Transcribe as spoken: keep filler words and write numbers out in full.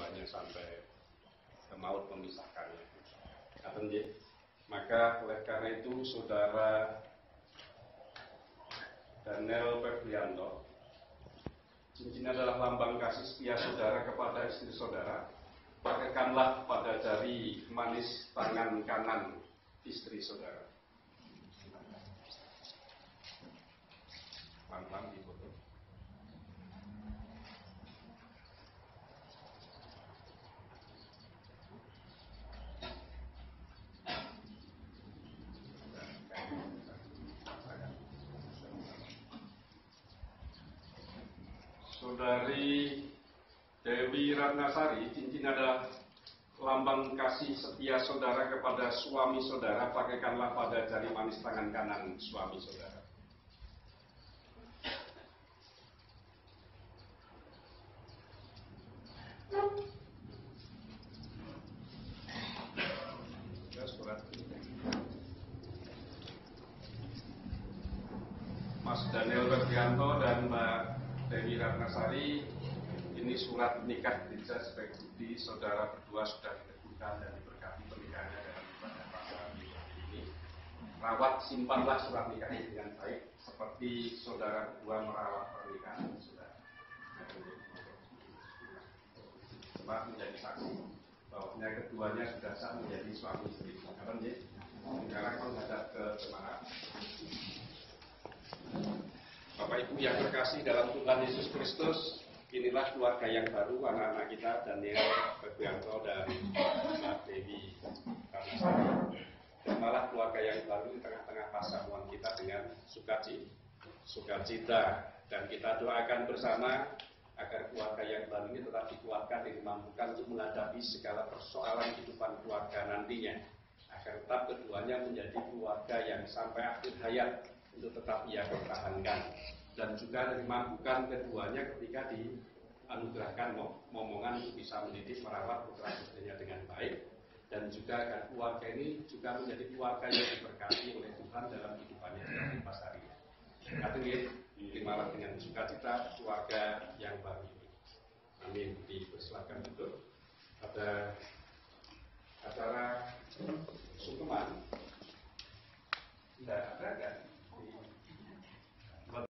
keduanya sampai ke maut memisahkannya. Maka oleh karena itu saudara Daniel Febrianto, cincin adalah lambang kasih setia saudara kepada istri saudara. Pakaikanlah pada jari manis tangan kanan istri saudara. Pelan-pelan di foto. Saudari Dewi Ratnasari, cincin adalah lambang kasih setia saudara kepada suami saudara. Pakaikanlah pada jari manis tangan kanan suami saudara. Mas Daniel Febrianto dan Mbak Dewi Ratnasari, ini surat nikah dijadikan sebagai bukti saudara berdua sudah diteguhkan dan diberkati pernikahannya dalam ibadah pasangan ini. Rawat, simpanlah surat nikah ini dengan baik, seperti saudara berdua merawat pernikahan saudara. Sebab menjadi saksi bahwa keduanya sudah sah menjadi suami istri. Sekarang menghadap ke jemaat. Bapak Ibu yang terkasih dalam Tuhan Yesus Kristus, inilah keluarga yang baru, anak-anak kita, Daniel Febrianto dan Mbak Dewi Ratnasari. Terimalah keluarga yang baru di tengah-tengah pasamuan kita dengan sukacita, sukacita, dan kita doakan bersama agar keluarga yang baru ini tetap dikuatkan dan dimampukan untuk menghadapi segala persoalan kehidupan keluarga nantinya, agar tetap keduanya menjadi keluarga yang sampai akhir hayat untuk tetap ia pertahankan, dan juga dimampukan keduanya ketika dianugerahkan momongan untuk bisa mendidik merawat putra putrinya dengan baik, dan juga agar keluarga ini juga menjadi keluarga yang diberkati oleh Tuhan dalam kehidupannya di pasar ini. Hadirin, terimalah dengan sukacita keluarga yang baru ini. Amin. Dipersilakan duduk. Ada acara sungkeman. Tidak ada kan?